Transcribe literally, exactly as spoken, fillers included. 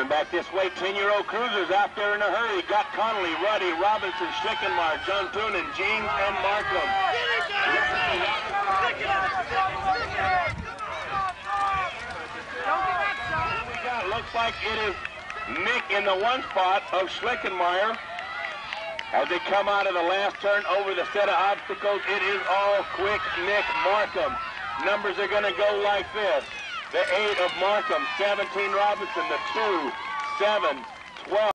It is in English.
Coming back this way, ten-year-old cruisers out there in a hurry. Got Connolly, Ruddy, Robinson, Schickenmeyer, John Toon, and Eugene and Markham. We got, looks like it is Nick in the one spot of Schlickenmeyer. As they come out of the last turn over the set of obstacles, it is all quick Nick Markham. Numbers are going to go like this. The eight of Markham, seventeen Robinson, the two, seven, twelve.